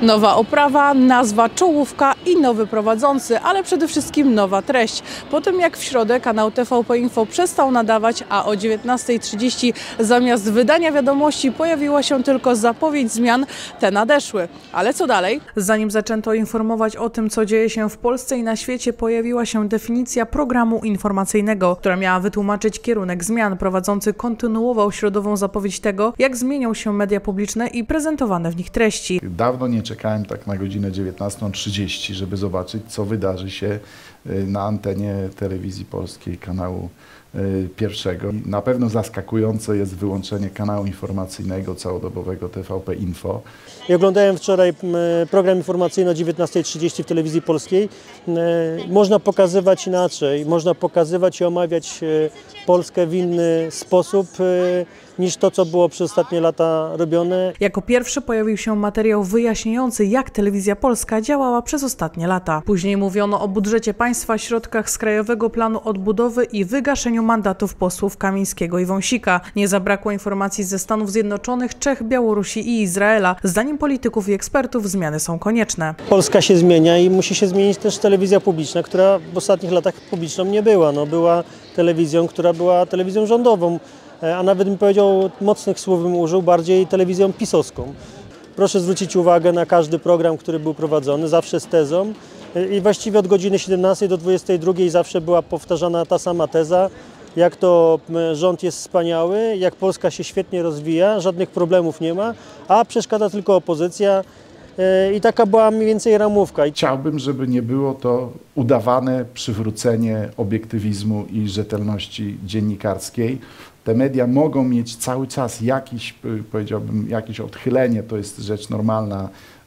Nowa oprawa, nazwa, czołówka i nowy prowadzący, ale przede wszystkim nowa treść. Po tym jak w środę kanał TVP Info przestał nadawać, a o 19:30 zamiast wydania wiadomości pojawiła się tylko zapowiedź zmian, te nadeszły. Ale co dalej? Zanim zaczęto informować o tym, co dzieje się w Polsce i na świecie, pojawiła się definicja programu informacyjnego, która miała wytłumaczyć kierunek zmian. Prowadzący kontynuował środową zapowiedź tego, jak zmienią się media publiczne i prezentowane w nich treści. Dawno nie czekałem tak na godzinę 19:30, żeby zobaczyć, co wydarzy się na antenie telewizji polskiej, kanału pierwszego. Na pewno zaskakujące jest wyłączenie kanału informacyjnego całodobowego TVP Info. Ja oglądałem wczoraj program informacyjny o 19:30 w telewizji polskiej. Można pokazywać inaczej, można pokazywać i omawiać Polskę w inny sposób niż to, co było przez ostatnie lata robione. Jako pierwszy pojawił się materiał wyjaśniający, jak Telewizja Polska działała przez ostatnie lata. Później mówiono o budżecie państwa, środkach z Krajowego Planu Odbudowy i wygaszeniu mandatów posłów Kamińskiego i Wąsika. Nie zabrakło informacji ze Stanów Zjednoczonych, Czech, Białorusi i Izraela. Zdaniem polityków i ekspertów zmiany są konieczne. Polska się zmienia i musi się zmienić też telewizja publiczna, która w ostatnich latach publiczną nie była. Była telewizją, która była telewizją rządową, a nawet bym powiedział, mocnych słów bym użył, bardziej telewizją pisowską. Proszę zwrócić uwagę na każdy program, który był prowadzony, zawsze z tezą i właściwie od godziny 17 do 22 zawsze była powtarzana ta sama teza, jak to rząd jest wspaniały, jak Polska się świetnie rozwija, żadnych problemów nie ma, a przeszkadza tylko opozycja. I taka była mniej więcej ramówka. Chciałbym, żeby nie było to udawane przywrócenie obiektywizmu i rzetelności dziennikarskiej. Te media mogą mieć cały czas jakiś, powiedziałbym, jakieś odchylenie, to jest rzecz normalna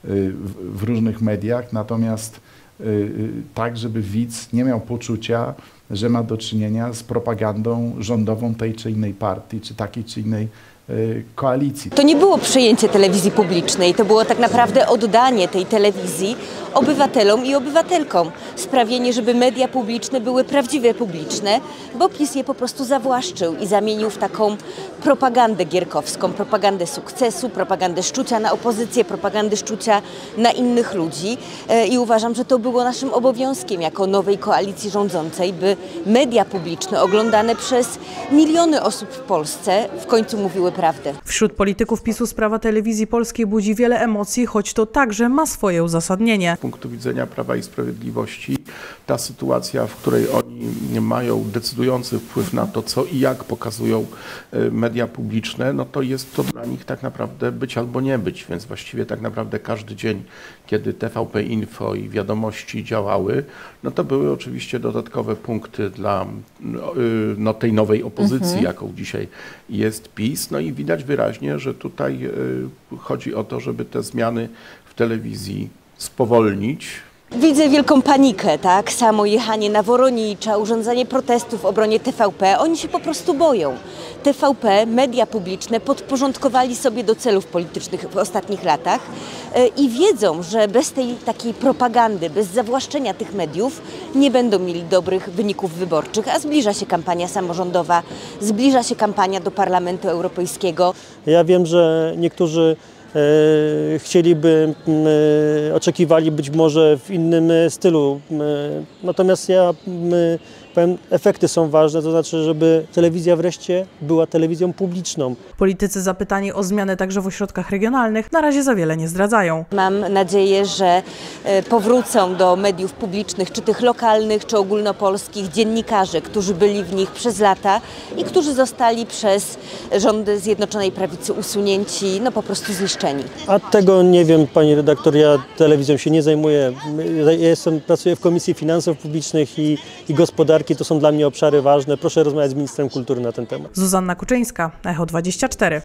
w różnych mediach, natomiast tak, żeby widz nie miał poczucia, że ma do czynienia z propagandą rządową tej czy innej partii, czy takiej czy innej koalicji. To nie było przejęcie telewizji publicznej, to było tak naprawdę oddanie tej telewizji obywatelom i obywatelkom. Sprawienie, żeby media publiczne były prawdziwie publiczne, bo PiS je po prostu zawłaszczył i zamienił w taką propagandę gierkowską, propagandę sukcesu, propagandę szczucia na opozycję, propagandę szczucia na innych ludzi. I uważam, że to było naszym obowiązkiem jako nowej koalicji rządzącej, by media publiczne oglądane przez miliony osób w Polsce w końcu mówiły prawdę. Wśród polityków PiS-u sprawa telewizji polskiej budzi wiele emocji, choć to także ma swoje uzasadnienie. Z punktu widzenia Prawa i Sprawiedliwości ta sytuacja, w której oni mają decydujący wpływ na to, co i jak pokazują media publiczne, no to jest to dla nich tak naprawdę być albo nie być, więc właściwie tak naprawdę każdy dzień, kiedy TVP Info i Wiadomości działały, no to były oczywiście dodatkowe punkty dla tej nowej opozycji, jaką dzisiaj jest PiS. No i widać wyraźnie, że tutaj chodzi o to, żeby te zmiany w telewizji spowolnić. Widzę wielką panikę, tak? Samo jechanie na Woronicza, urządzanie protestów w obronie TVP. Oni się po prostu boją. TVP, media publiczne podporządkowali sobie do celów politycznych w ostatnich latach i wiedzą, że bez tej takiej propagandy, bez zawłaszczenia tych mediów nie będą mieli dobrych wyników wyborczych, a zbliża się kampania samorządowa, zbliża się kampania do Parlamentu Europejskiego. Ja wiem, że niektórzy oczekiwali być może w innym stylu. Natomiast ja powiem, efekty są ważne, to znaczy, żeby telewizja wreszcie była telewizją publiczną. Politycy zapytani o zmiany także w ośrodkach regionalnych na razie za wiele nie zdradzają. Mam nadzieję, że powrócą do mediów publicznych, czy tych lokalnych, czy ogólnopolskich, dziennikarze, którzy byli w nich przez lata i którzy zostali przez rządy Zjednoczonej Prawicy usunięci, no po prostu zniszczeni. A tego nie wiem, pani redaktor, ja telewizją się nie zajmuję. Ja pracuję w Komisji Finansów Publicznych i Gospodarki. To są dla mnie obszary ważne. Proszę rozmawiać z ministrem kultury na ten temat. Zuzanna Kuczyńska, Echo 24.